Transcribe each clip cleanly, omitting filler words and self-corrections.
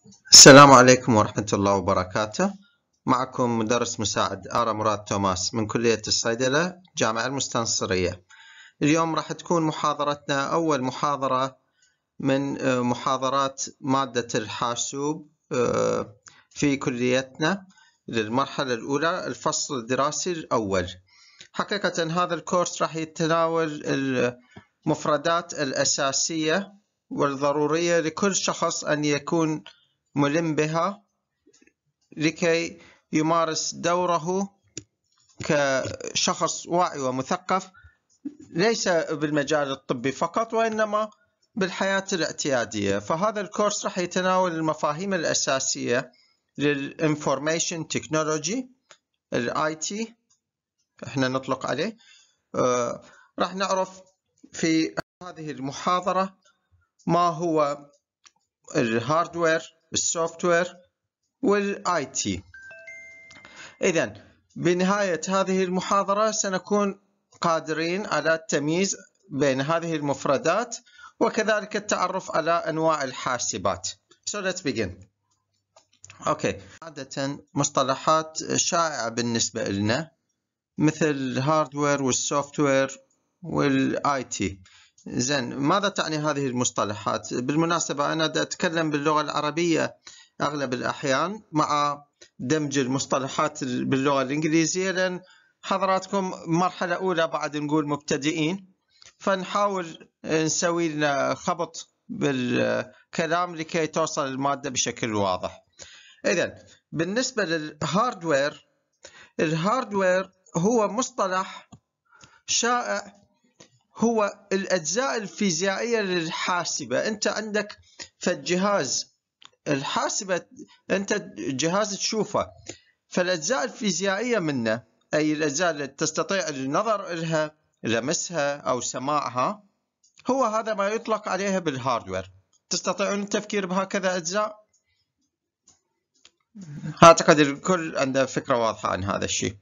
السلام عليكم ورحمة الله وبركاته. معكم مدرس مساعد آرا مراد توماس من كلية الصيدلة جامعة المستنصرية. اليوم راح تكون محاضرتنا أول محاضرة من محاضرات مادة الحاسوب في كليتنا للمرحلة الأولى الفصل الدراسي الأول. حقيقة هذا الكورس راح يتناول المفردات الأساسية والضرورية لكل شخص أن يكون ملم بها لكي يمارس دوره كشخص واعي ومثقف، ليس بالمجال الطبي فقط وإنما بالحياة الاعتيادية. فهذا الكورس راح يتناول المفاهيم الأساسية للإنفورميشن تكنولوجي الاي تي احنا نطلق عليه. راح نعرف في هذه المحاضرة ما هو الهاردوير، السوفتوير والاي تي. إذن بنهاية هذه المحاضرة سنكون قادرين على التمييز بين هذه المفردات وكذلك التعرف على أنواع الحاسبات. So let's begin. عادة مصطلحات شائعة بالنسبة لنا مثل الهاردوير والسوفتوير والاي تي. زين، ماذا تعني هذه المصطلحات؟ بالمناسبة أنا أتكلم باللغة العربية أغلب الأحيان مع دمج المصطلحات باللغة الإنجليزية، لأن حضراتكم مرحلة أولى بعد نقول مبتدئين، فنحاول نسوي لنا خبط بالكلام لكي توصل المادة بشكل واضح. إذن بالنسبة للهاردوير، الهاردوير هو مصطلح شائع، هو الأجزاء الفيزيائية للحاسبة. أنت عندك فالجهاز الحاسبة، أنت جهاز تشوفه، فالأجزاء الفيزيائية منه أي الأجزاء التي تستطيع النظر لها، لمسها أو سماعها، هو هذا ما يطلق عليها بالهاردوير. تستطيعون التفكير بهكذا أجزاء؟ أعتقد الكل عنده فكرة واضحة عن هذا الشيء.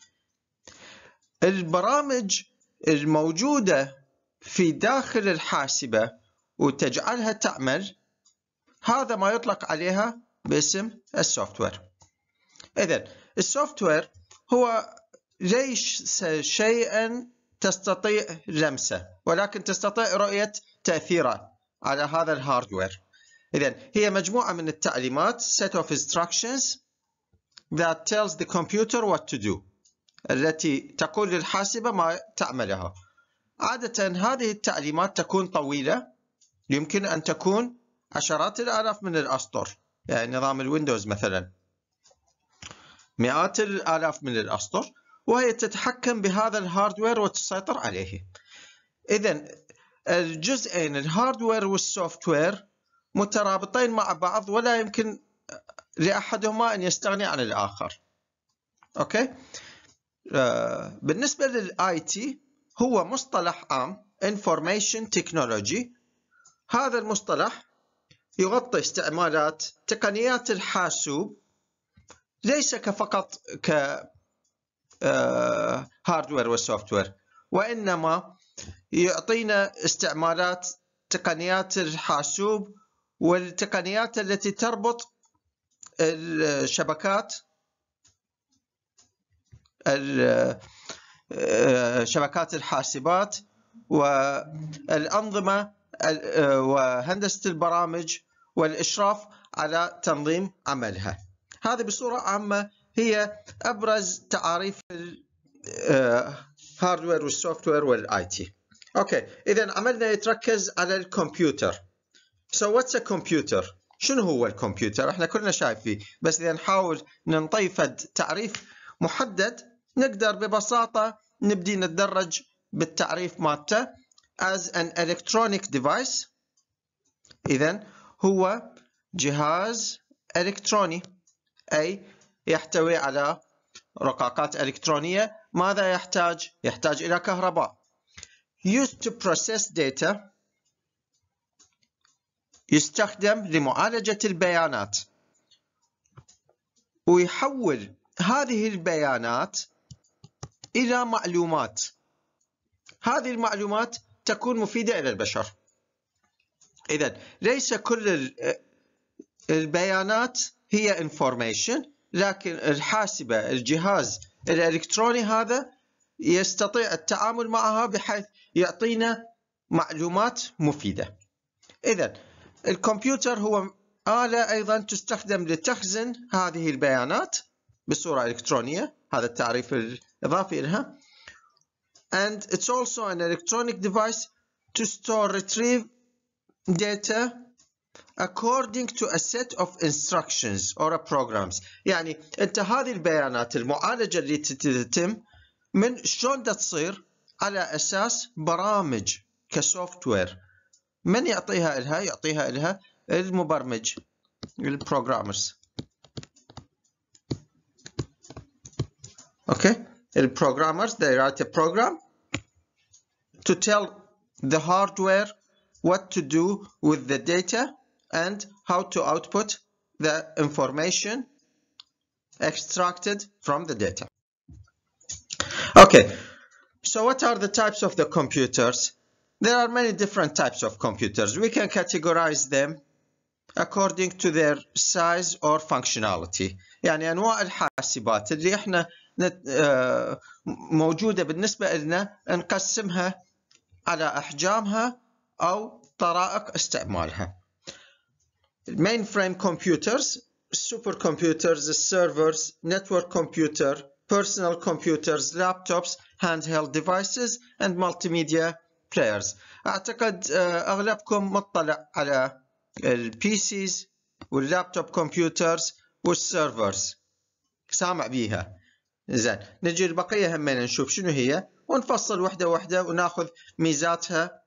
البرامج الموجودة في داخل الحاسبة وتجعلها تعمل، هذا ما يطلق عليها باسم السوفتوير. إذن السوفتوير هو ليس شيئا تستطيع لمسه، ولكن تستطيع رؤية تأثيره على هذا الهاردوير. إذن هي مجموعة من التعليمات set of instructions that tells the computer what to do، التي تقول للحاسبة ما تعملها. عادة هذه التعليمات تكون طويلة، يمكن أن تكون عشرات الآلاف من الأسطر، يعني نظام الويندوز مثلا مئات الآلاف من الأسطر، وهي تتحكم بهذا الهاردوير وتسيطر عليه. إذن الجزئين الهاردوير والسوفتوير مترابطين مع بعض، ولا يمكن لأحدهما أن يستغني عن الآخر. بالنسبة للآي تي هو مصطلح عام Information Technology. هذا المصطلح يغطي استعمالات تقنيات الحاسوب، ليس فقط كهاردوير وسوفتوير، وإنما يعطينا استعمالات تقنيات الحاسوب والتقنيات التي تربط شبكات الحاسبات والأنظمة وهندسة البرامج والإشراف على تنظيم عملها. هذه بصورة عامة هي أبرز تعاريف الهاردوير والسوفتوير والاي تي. إذن عملنا يتركز على الكمبيوتر. So what's a computer؟ شنو هو الكمبيوتر؟ احنا كلنا شايفين، بس إذا نحاول نضيف تعريف محدد نقدر ببساطة نبدي نتدرج بالتعريف مالته as an electronic device. إذن هو جهاز إلكتروني، أي يحتوي على رقاقات إلكترونية. ماذا يحتاج؟ يحتاج إلى كهرباء. used to process data، يستخدم لمعالجة البيانات، ويحول هذه البيانات إلى معلومات. هذه المعلومات تكون مفيدة إلى البشر. إذن ليس كل البيانات هي information، لكن الحاسبة الجهاز الإلكتروني هذا يستطيع التعامل معها بحيث يعطينا معلومات مفيدة. إذن الكمبيوتر هو آلة أيضا تستخدم لتخزن هذه البيانات بصورة إلكترونية، هذا التعريف الإضافي لها. And it's also an electronic device to store retrieve data according to a set of instructions or programs. يعني أنت هذه البيانات المعالجة اللي تتم من شلون تصير على أساس برامج كسوفت وير. من يعطيها إلها؟ يعطيها إلها المبرمج، البروجرامرز. Okay, the programmers, they write a program to tell the hardware what to do with the data and how to output the information extracted from the data. Okay, so what are the types of the computers? There are many different types of computers. We can categorize them according to their size or functionality. يعني أنواع الحاسبات اللي إحنا موجودة بالنسبة لنا نقسمها على أحجامها أو طرائق استعمالها. mainframe computers, supercomputers, servers, network computer, personal computers, laptops, handheld devices and multimedia players. أعتقد أغلبكم مطلع على البيسيز واللابتوب كمبيوترز والسيرفرز، سامع بيها. زين، نجي البقية همين نشوف شنو هي ونفصل وحدة وحدة وناخذ ميزاتها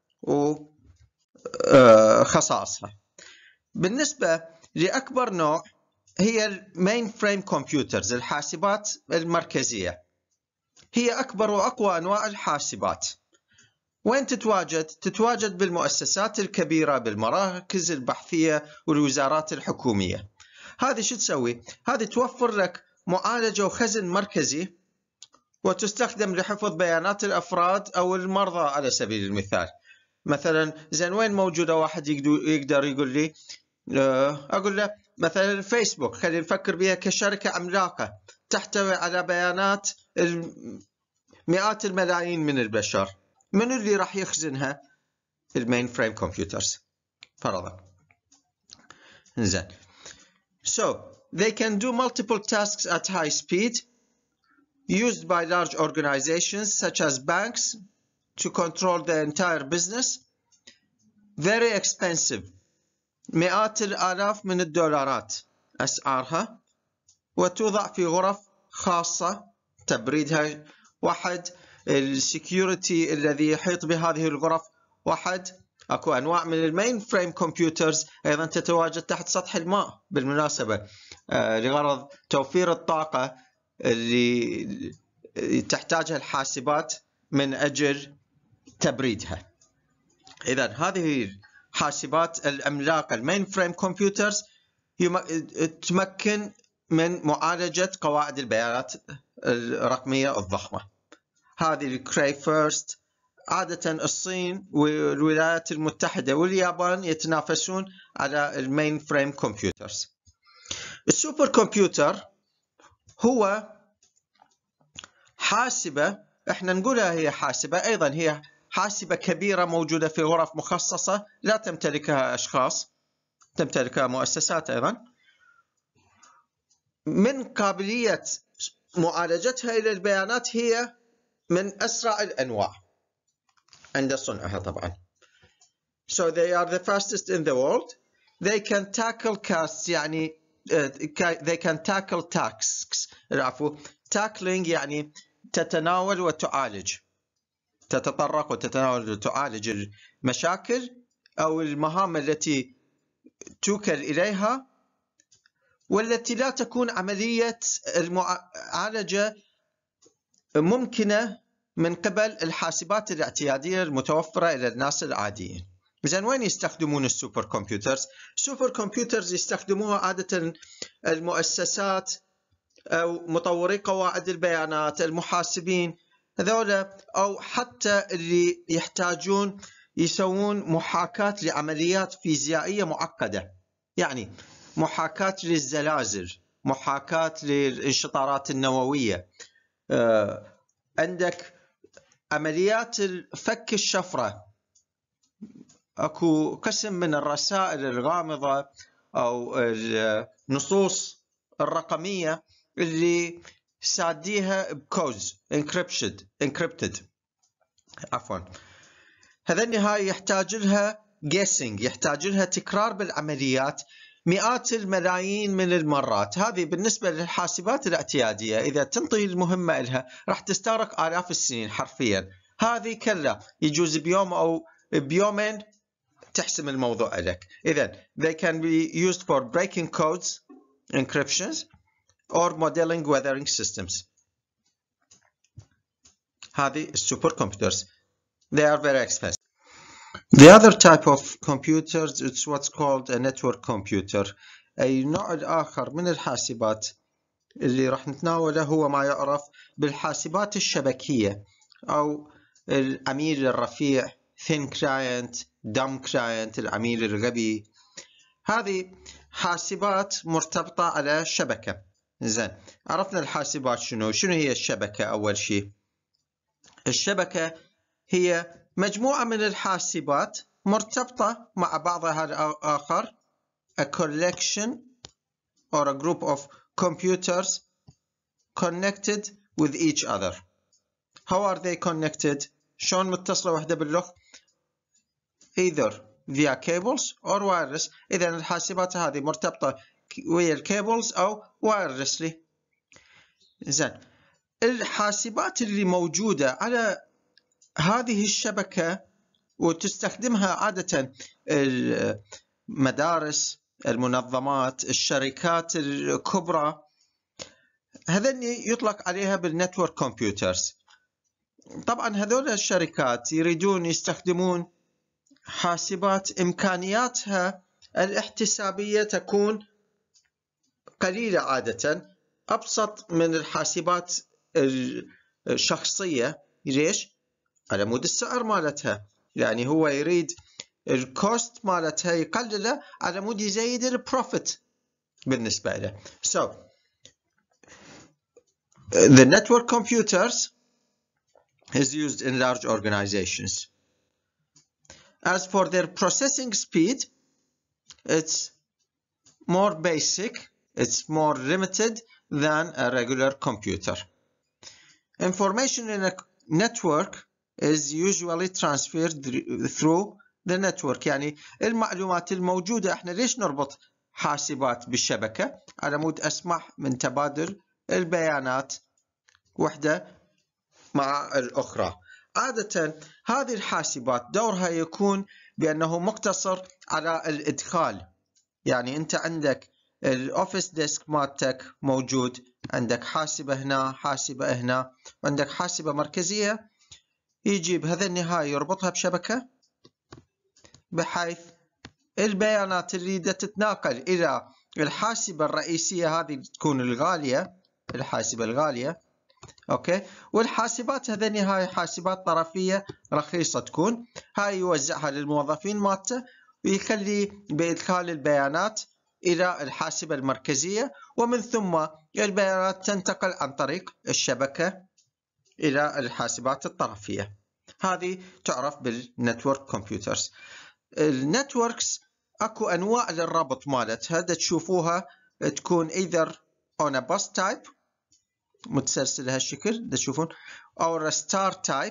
وخصائصها. بالنسبة لأكبر نوع هي المين فريم كمبيوترز، الحاسبات المركزية. هي أكبر وأقوى أنواع الحاسبات. وين تتواجد؟ تتواجد بالمؤسسات الكبيرة، بالمراكز البحثية والوزارات الحكومية. هذه شو تسوي؟ هذه توفر لك معالجة وخزن مركزي وتستخدم لحفظ بيانات الأفراد أو المرضى على سبيل المثال. مثلا زين وين موجودة؟ واحد يقدر يقول لي أقول له مثلا الفيسبوك، خلينا نفكر بها كشركة عملاقة تحتوي على بيانات مئات الملايين من البشر. من اللي راح يخزنها؟ المين فريم كمبيوترز فرضا. زين. So they can do multiple tasks at high speed used by large organizations such as banks to control the entire business. Very expensive. مئات الآلاف من الدولارات أسعارها، وتوضع في غرف خاصة تبريدها واحد، السكيورتي الذي يحيط بهذه الغرف واحد. اكو انواع من المين فريم كمبيوترز ايضا تتواجد تحت سطح الماء بالمناسبة لغرض توفير الطاقة اللي تحتاجها الحاسبات من اجل تبريدها. اذا هذه الحاسبات العملاقة المين فريم كمبيوترز تمكن من معالجة قواعد البيانات الرقمية الضخمة. هذه الكراي فيرست. عادة الصين والولايات المتحدة واليابان يتنافسون على المين فريم كمبيوترز. السوبر كمبيوتر هو حاسبة، احنا نقولها هي حاسبة، ايضا هي حاسبة كبيرة موجودة في غرف مخصصة لا تمتلكها أشخاص، تمتلكها مؤسسات. ايضا من قابلية معالجتها إلى البيانات هي من أسرع الأنواع عند صنعها طبعا. So they are the fastest in the world. They can tackle tasks، يعني they can tackle tasks. العفو، tackling يعني تتناول وتعالج، تتطرق وتتناول وتعالج المشاكل أو المهام التي توكل إليها والتي لا تكون عملية المعالجة ممكنة من قبل الحاسبات الاعتيادية المتوفرة إلى الناس العاديين. إذن وين يستخدمون السوبر كمبيوترز؟ السوبر كمبيوترز يستخدموها عادة المؤسسات أو مطوري قواعد البيانات، المحاسبين هذولا، أو حتى اللي يحتاجون يسوون محاكاة لعمليات فيزيائية معقدة. يعني محاكاة للزلازل، محاكاة للانشطارات النووية، عندك عمليات فك الشفرة، اكو قسم من الرسائل الغامضة او النصوص الرقمية اللي ساديها بكودز encrypted عفوا. هذا هاي يحتاج لها guessing، يحتاج لها تكرار بالعمليات مئات الملايين من المرات. هذه بالنسبة للحاسبات الاعتيادية إذا تنطي المهمة لها راح تستغرق آلاف السنين حرفيا. هذه كلا يجوز بيوم أو بيومين تحسم الموضوع لك. إذن they can be used for breaking codes, encryptions or modeling weathering systems. هذه السوبر كمبيوترز. They are very expensive. The other type of computers is what's called a network computer. أي نوع الآخر من الحاسبات اللي راح نتناوله هو ما يعرف بالحاسبات الشبكية أو العميل الرفيع thin client, dumb client، العميل الغبي. هذه حاسبات مرتبطة على شبكة. زين، عرفنا الحاسبات شنو هي الشبكة. أول شيء الشبكة هي مجموعة من الحاسبات مرتبطة مع بعضها الآخر، a collection or a group of computers connected with each other. How are they connected؟ شلون متصلة وحدة بالأخرى؟ either via cables or wireless. إذا الحاسبات هذه مرتبطة ويا الكيبلز أو wirelessly. زين، الحاسبات اللي موجودة على هذه الشبكة وتستخدمها عادة المدارس، المنظمات، الشركات الكبرى، هذين يطلق عليها بالنتورك كمبيوترز. طبعا هذول الشركات يريدون يستخدمون حاسبات إمكانياتها الاحتسابية تكون قليلة، عادة أبسط من الحاسبات الشخصية. ليش؟ على مود السعر مالتها، يعني هو يريد الكوست مالتها يقلله على مود يزيد البروفيت بالنسبة له. So the network computers is used in large organizations. As for their processing speed, it's more basic, it's more limited than a regular computer. Information in a network is usually transferred through the network. يعني المعلومات الموجودة، احنا ليش نربط حاسبات بالشبكة؟ على مود أسمح من تبادل البيانات وحدة مع الأخرى. عادة هذه الحاسبات دورها يكون بأنه مقتصر على الإدخال. يعني أنت عندك الأوفيس ديسك مالتك موجود، عندك حاسبة هنا، حاسبة هنا، وعندك حاسبة مركزية، يجيب هذا النهاية يربطها بشبكة بحيث البيانات اللي تتناقل إلى الحاسبة الرئيسية هذه تكون الغالية، الحاسبة الغالية، أوكي، والحاسبات هذا النهاية حاسبات طرفية رخيصة تكون، هاي يوزعها للموظفين مالته ويخلي بإدخال البيانات إلى الحاسبة المركزية، ومن ثم البيانات تنتقل عن طريق الشبكة إلى الحاسبات الطرفية. هذه تعرف بالنتورك كمبيوترز. النتوركس أكو أنواع للربط مالتها، تشوفوها تكون either on a bus type متسلسل هالشكل تشوفون، أو ستار تايب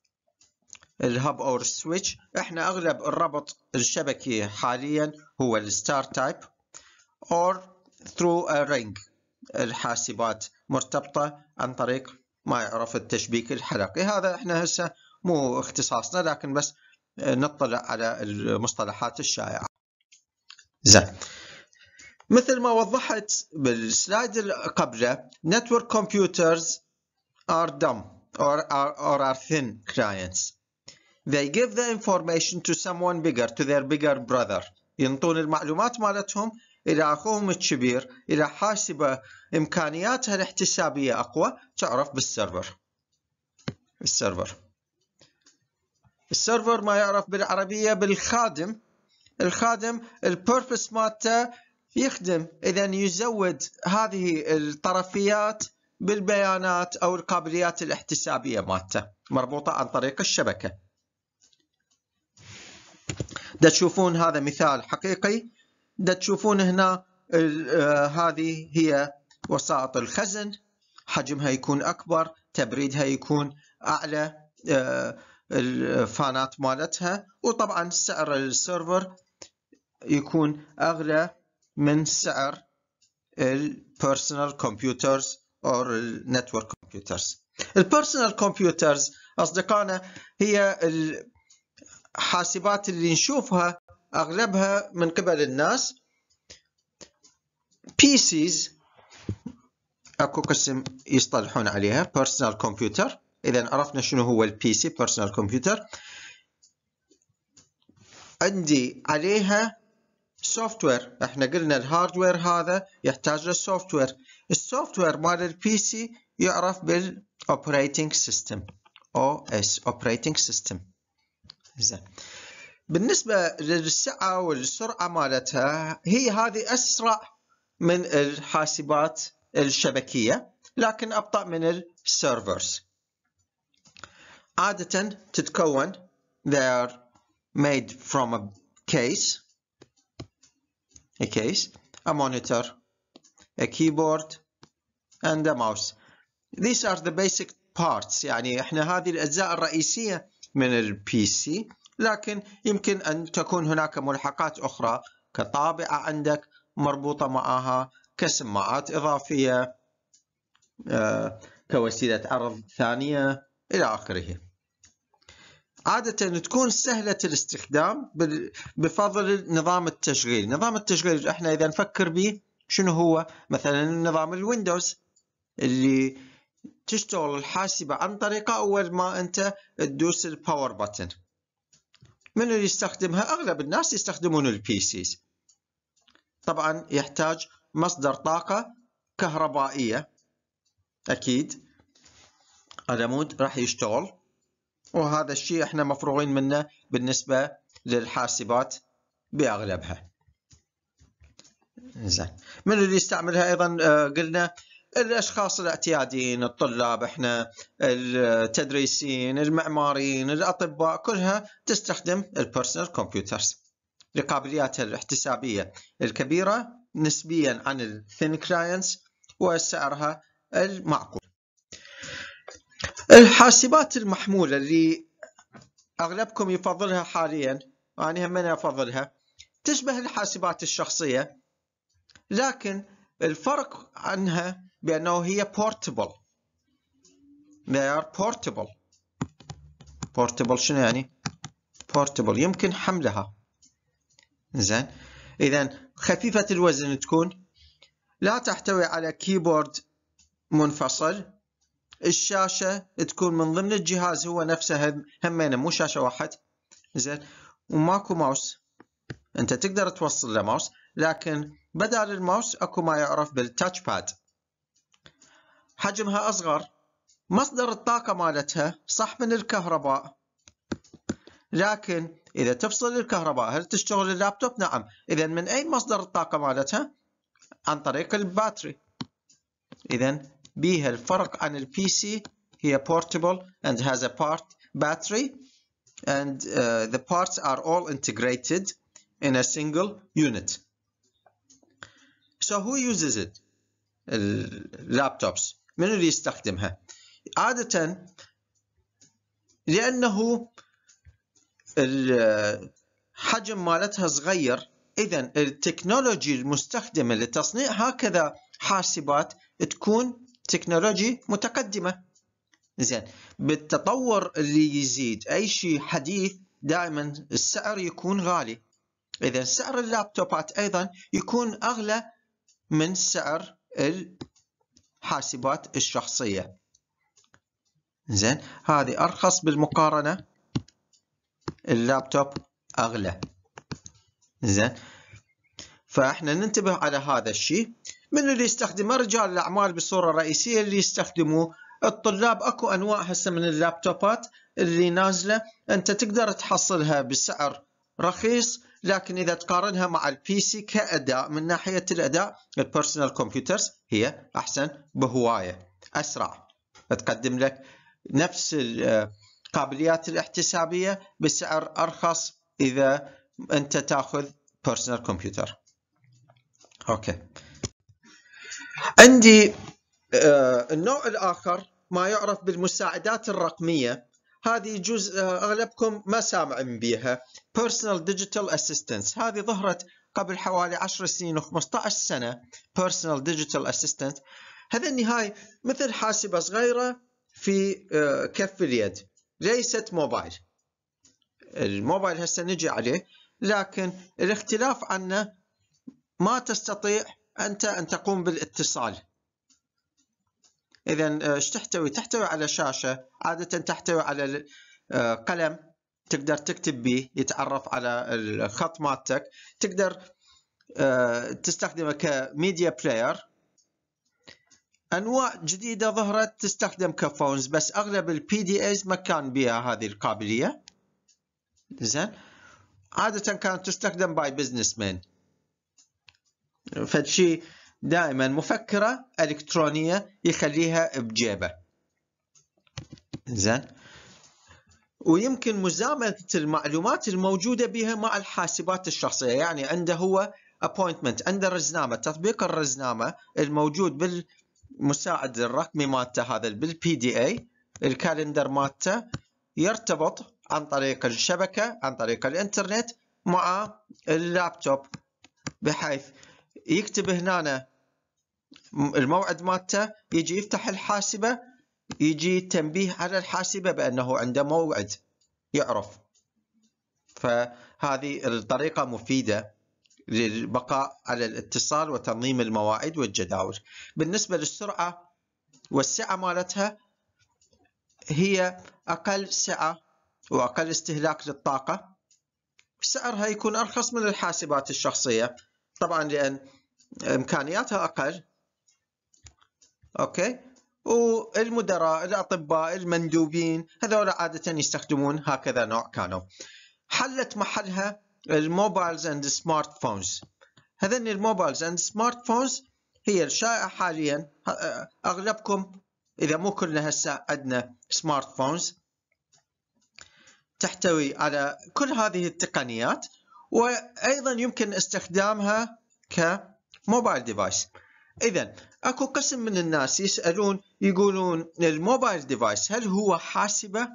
الهب أو السويتش. احنا أغلب الربط الشبكي حاليا هو الستار تايب or through a ring. الحاسبات مرتبطة عن طريق ما يعرف التشبيك الحلقي. هذا احنا هسه مو اختصاصنا، لكن بس نطلع على المصطلحات الشائعة. زين، مثل ما وضحت بالسلايد اللي قبله، network computers are dumb or are thin clients. They give the information to someone bigger, to their bigger brother. ينطون المعلومات مالتهم إلى أخوهم الكبير، إلى حاسبة إمكانياتها الاحتسابية أقوى، تعرف بالسيرفر. السيرفر ما يعرف بالعربية بالخادم. الخادم البيربس مالته يخدم إذا يزود هذه الطرفيات بالبيانات أو القابليات الاحتسابية مالته مربوطة عن طريق الشبكة. دا تشوفون هذا مثال حقيقي. دا تشوفون هنا هذه هي وسائط الخزن، حجمها يكون أكبر، تبريدها يكون أعلى، الفانات مالتها، وطبعا سعر السيرفر يكون أغلى من سعر البيرسونال كمبيوترز أو النتورك كمبيوترز. البيرسونال كمبيوترز أصدقائنا هي الحاسبات اللي نشوفها أغلبها من قبل الناس PCs، أكو قسم يصطلحون عليها personal computer. إذا عرفنا شنو هو البي سي personal computer، عندي عليها سوفت وير. احنا قلنا الهاردوير هذا يحتاج للسوفت وير. السوفت وير مال البي سي يعرف بالاوبريتنج سيستم OS operating system. زين، بالنسبة للسعة والسرعة مالتها هي هذه أسرع من الحاسبات الشبكية لكن أبطأ من السيرفرز. عادة تتكون they are made from a case, a monitor, a keyboard and a mouse. These are the basic parts. يعني احنا هذه الأجزاء الرئيسية من البي سي، لكن يمكن أن تكون هناك ملحقات أخرى كطابعة عندك مربوطة معها، كسماعات إضافية، كوسيلة عرض ثانية إلى آخره. عادة تكون سهلة الاستخدام بفضل نظام التشغيل. نظام التشغيل احنا إذا نفكر به شنو هو؟ مثلا نظام الويندوز اللي تشتغل الحاسبة عن طريقه أول ما أنت تدوس الباور باتن. من اللي يستخدمها؟ أغلب الناس يستخدمون البي سيز. طبعا يحتاج مصدر طاقة كهربائية، أكيد العمود راح يشتغل، وهذا الشيء احنا مفروغين منه بالنسبة للحاسبات بأغلبها. زين، من اللي يستعملها أيضا قلنا الأشخاص الاعتياديين، الطلاب، احنا التدريسيين، المعماريين، الأطباء، كلها تستخدم البيرسونال كمبيوترز لقابلياتها الاحتسابية الكبيرة نسبيا عن الثين كلاينتس وسعرها المعقول. الحاسبات المحمولة اللي أغلبكم يفضلها حاليا، وأنا هم أفضلها، تشبه الحاسبات الشخصية، لكن الفرق عنها بأنه هي portable. They are portable. portable شنو يعني؟ portable يمكن حملها. زين، إذا خفيفة الوزن تكون، لا تحتوي على كيبورد منفصل، الشاشة تكون من ضمن الجهاز هو نفسه، همينه مو شاشة واحد. زين، وماكو ماوس، أنت تقدر توصل له ماوس، لكن بدل الماوس أكو ما يعرف بالتاتش باد. حجمها أصغر، مصدر الطاقة مالتها صح من الكهرباء، لكن إذا تفصل الكهرباء هل تشتغل اللابتوب؟ نعم. إذا من أي مصدر الطاقة مالتها؟ عن طريق الباتري. إذا بيها الفرق عن البي سي، هي portable and has a battery and the parts are all integrated in a single unit. So who uses it? اللابتوبس. من اللي يستخدمها؟ عادة لأنه الحجم مالتها صغير، إذن التكنولوجي المستخدمة لتصنيع هكذا حاسبات تكون تكنولوجي متقدمة. زين، بالتطور اللي يزيد أي شيء حديث دائما السعر يكون غالي. إذن سعر اللابتوبات أيضا يكون أغلى من سعر الحاسبات الشخصية. زين، هذه أرخص بالمقارنة، اللابتوب أغلى. زين، فإحنا ننتبه على هذا الشيء. من اللي يستخدمه؟ رجال الأعمال بالصورة الرئيسية اللي يستخدموه. الطلاب أكو أنواع هسه من اللابتوبات اللي نازلة، أنت تقدر تحصلها بسعر رخيص لكن إذا تقارنها مع البي سي كأداء، من ناحية الأداء البيرسونال كمبيوترز هي أحسن بهواية، أسرع، تقدم لك نفس القابليات الاحتسابية بسعر أرخص إذا أنت تأخذ بيرسونال كمبيوتر. أوكي. عندي النوع الآخر ما يعرف بالمساعدات الرقمية. هذه يجوز أغلبكم ما سامعين بها، Personal Digital Assistance. هذه ظهرت قبل حوالي 10 سنين و15 سنة. Personal Digital Assistant هذا النهاية مثل حاسبة صغيرة في كف اليد، ليست موبايل. الموبايل هسه نجي عليه، لكن الاختلاف عنه ما تستطيع أنت أن تقوم بالاتصال. إذن ايش تحتوي؟ تحتوي على شاشة، عادة تحتوي على قلم تقدر تكتب به يتعرف على الخط مالتك، تقدر تستخدمه كميديا بلاير. أنواع جديدة ظهرت تستخدم كفونز، بس أغلب البي دي ايز ما كان بها هذه القابلية. زين، عادة كانت تستخدم باي بزنس مان، فشي دائما مفكرة إلكترونية يخليها بجيبه. زين، ويمكن مزامنة المعلومات الموجودة بها مع الحاسبات الشخصية. يعني عنده هو appointment، عنده رزنامة، تطبيق الرزنامة الموجود بالمساعد الرقمي مالته هذا بالبي دي اي، الكالندر مالته يرتبط عن طريق الشبكة، عن طريق الانترنت مع اللابتوب، بحيث يكتب هنا الموعد مالته، يجي يفتح الحاسبة، يجي تنبيه على الحاسبة بأنه عنده موعد يعرف. فهذه الطريقة مفيدة للبقاء على الاتصال وتنظيم المواعيد والجداول. بالنسبة للسرعة والسعة مالتها، هي أقل سعة وأقل استهلاك للطاقة، سعرها يكون أرخص من الحاسبات الشخصية طبعا لأن إمكانياتها أقل. أوكي، والمدراء، الأطباء، المندوبين، هذول عادة يستخدمون هكذا نوع كانوا. حلت محلها الموبايلز اند سمارت فونز. هذين الموبايلز اند سمارت فونز هي الشائعة حاليا. أغلبكم إذا مو كلنا هسه عندنا سمارت فونز تحتوي على كل هذه التقنيات، وأيضا يمكن استخدامها كموبايل ديفايس. إذن أكو قسم من الناس يسألون يقولون الموبايل ديفايس هل هو حاسبة؟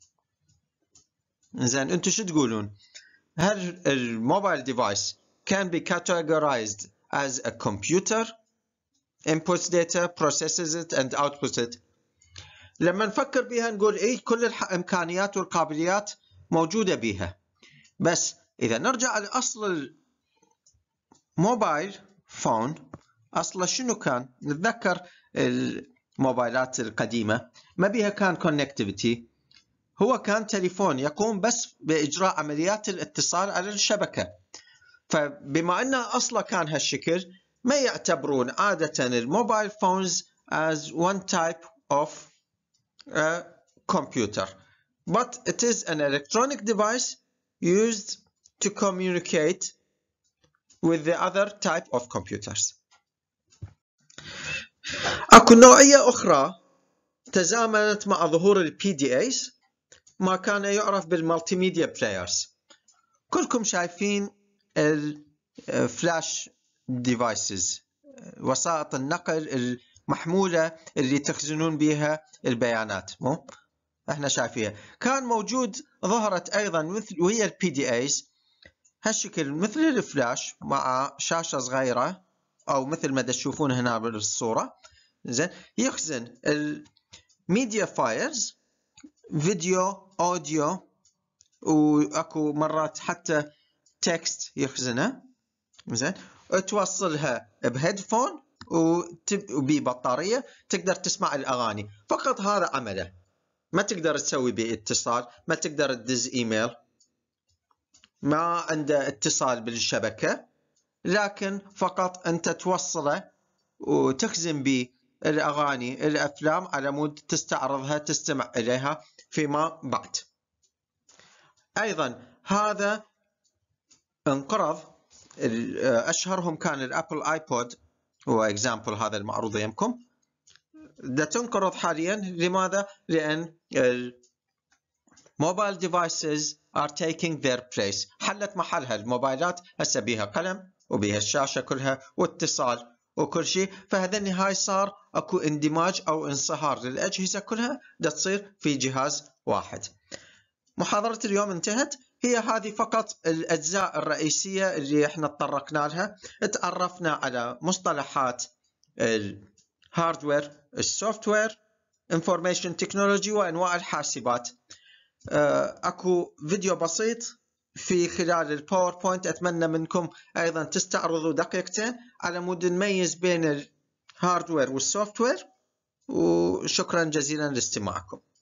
زين، أنتم شو تقولون؟ هل الموبايل ديفايس can be categorized as a computer inputs data processes it and outputs it؟ لما نفكر بها نقول إيه، كل الإمكانيات والقابليات موجودة بها، بس إذا نرجع لأصل الموبايل فون، أصلا شنو كان؟ نتذكر الموبايلات القديمة ما بها كان كونكتيفيتي، هو كان تليفون يقوم بس بإجراء عمليات الاتصال على الشبكة. فبما أنه أصلا كان هالشكل، ما يعتبرون عادة الموبايل phones as one type of a computer, but it is an electronic device used to communicate with the other type of computers. أكو نوعية أخرى تزامنت مع ظهور ال PDAs، ما كان يعرف بالمالتي ميديا بلايرز. كلكم شايفين الفلاش ديفايسز، وسائط النقل المحمولة اللي تخزنون بها البيانات، مو احنا شايفيها. كان موجود، ظهرت أيضا مثل وهي ال PDAs هالشكل مثل الفلاش مع شاشة صغيرة أو مثل ما تشوفون هنا بالصورة. زين، يخزن الميديا فايلز، فيديو، أوديو، وأكو مرات حتى تكست يخزنه. زين، توصلها بهيدفون وببطارية تقدر تسمع الأغاني، فقط هذا عمله. ما تقدر تسوي به اتصال، ما تقدر تدز إيميل، ما عنده اتصال بالشبكة، لكن فقط أنت توصله وتخزن به الأغاني، الأفلام، على مود تستعرضها، تستمع إليها فيما بعد. أيضا هذا انقرض. أشهرهم كان الأبل آيبود، هو example هذا المعروض يمكم. دا تنقرض حاليا. لماذا؟ لأن mobile devices are taking their place. حلت محلها الموبايلات، هسه بيها قلم وبيها الشاشة كلها واتصال وكل شيء. فهذا هاي صار اكو اندماج او انصهار للأجهزة كلها دا تصير في جهاز واحد. محاضرة اليوم انتهت. هي هذه فقط الأجزاء الرئيسية اللي احنا تطرقنا لها. تعرفنا على مصطلحات الهاردوير، السوفتوير، information technology، وأنواع الحاسبات. اكو فيديو بسيط في خلال الباوربوينت، اتمنى منكم ايضا تستعرضوا دقيقتين على مود نميز بين الهاردوير والسوفتوير. وشكرا جزيلا لاستماعكم.